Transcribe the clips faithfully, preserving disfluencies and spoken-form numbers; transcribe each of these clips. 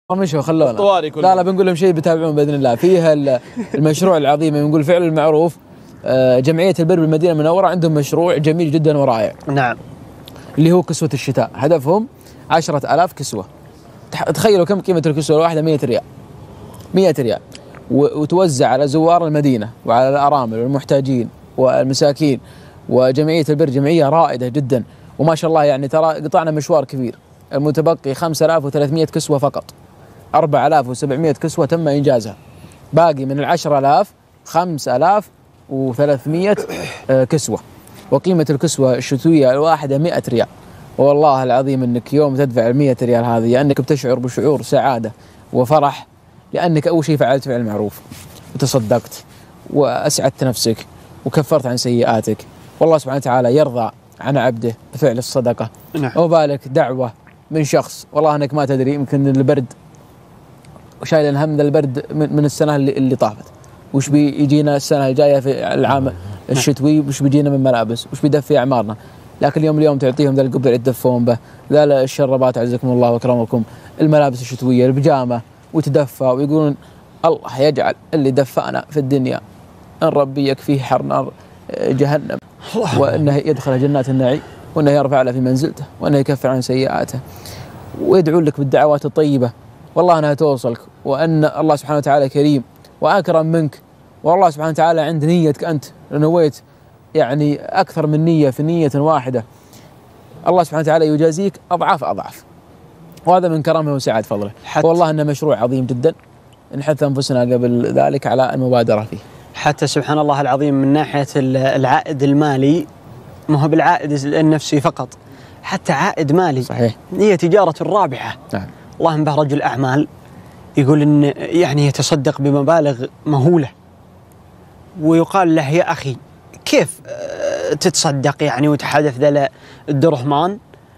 مشوا خلونا لا لا بنقول لهم شيء بتابعون باذن الله. فيها المشروع العظيم بنقول فعل المعروف. جمعيه البر بالمدينه المنوره عندهم مشروع جميل جدا ورائع. نعم. اللي هو كسوه الشتاء، هدفهم عشرة آلاف كسوه. تخيلوا كم قيمه الكسوه الواحده؟ مئة ريال. مئة ريال وتوزع على زوار المدينه وعلى الارامل والمحتاجين والمساكين. وجمعيه البر جمعيه رائده جدا وما شاء الله، يعني ترى قطعنا مشوار كبير. المتبقي خمسة آلاف وثلاثمئة كسوه فقط. أربعة آلاف وسبعمئة كسوة تم إنجازها. باقي من العشرة آلاف خمسة آلاف وثلاثمئة كسوة. وقيمة الكسوة الشتوية الواحدة مئة ريال. والله العظيم أنك يوم تدفع المئة ريال هذه أنك بتشعر بشعور سعادة وفرح، لأنك أول شيء فعلت فعل معروف وتصدقت وأسعدت نفسك وكفرت عن سيئاتك. والله سبحانه وتعالى يرضى عن عبده بفعل الصدقة. نعم. وبالك دعوة من شخص والله أنك ما تدري، يمكن البرد وشايل الهم ذا البرد من السنة اللي, اللي طافت. وش بيجينا السنة الجاية في العام الشتوي؟ وش بيجينا من ملابس؟ وش بيدفي أعمارنا؟ لكن اليوم اليوم تعطيهم ذا القبل يتدفون به، ذا الشربات عزكم الله وكرمكم، الملابس الشتوية، البيجامة، وتدفى. ويقولون الله يجعل اللي دفأنا في الدنيا أن ربي يكفيه حر نار جهنم، وأنه يدخل جنات النعيم، وأنه يرفع له في منزلته، وأنه يكفر عن سيئاته. ويدعون لك بالدعوات الطيبة، والله أنها توصلك، وأن الله سبحانه وتعالى كريم وأكرم منك. والله سبحانه وتعالى عند نيتك أنت نويت يعني أكثر من نية في نية واحدة، الله سبحانه وتعالى يجازيك أضعاف أضعاف، وهذا من كرمه وسعة فضله. والله أنه مشروع عظيم جدا، نحث أنفسنا قبل ذلك على المبادرة فيه. حتى سبحان الله العظيم من ناحية العائد المالي، ما هو بالعائد النفسي فقط، حتى عائد مالي. صحيح. هي تجارة رابحة. نعم. اللهم به رجل أعمال يقول إن يعني يتصدق بمبالغ مهولة، ويقال له يا أخي كيف تتصدق يعني وتحدث ذا الدرهمان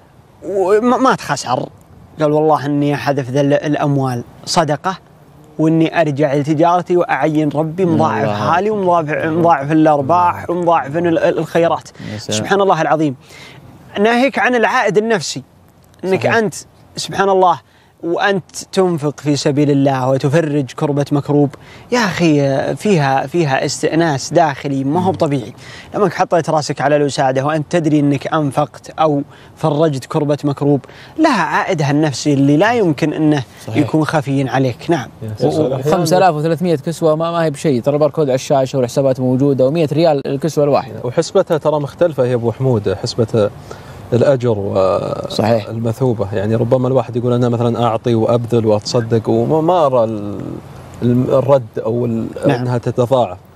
وما تخسر؟ قال والله إني أحدث ذا الأموال صدقة، وإني أرجع لتجارتي وأعين ربي مضاعف حالي ومضاعف مضاعف الأرباح ومضاعف الخيرات. سبحان الله العظيم. ناهيك عن العائد النفسي، إنك صحيح. أنت سبحان الله وأنت تنفق في سبيل الله وتفرج كربة مكروب، يا أخي فيها فيها استئناس داخلي ما هو طبيعي. لما حطيت راسك على الوسادة وأنت تدري أنك أنفقت أو فرجت كربة مكروب، لها عائدها النفسي اللي لا يمكن أنه صحيح. يكون خفي عليك. نعم. خمسة آلاف وثلاثمئة كسوة ما, ما هي بشيء، ترى باركود على الشاشة والحسابات موجودة، ومئة ريال الكسوة الواحدة. وحسبتها ترى مختلفة يا أبو حمود، حسبة الأجر والمثوبة. يعني ربما الواحد يقول أنا مثلا أعطي وأبذل وأتصدق وما أرى الرد أو نعم. أنها تتضاعف.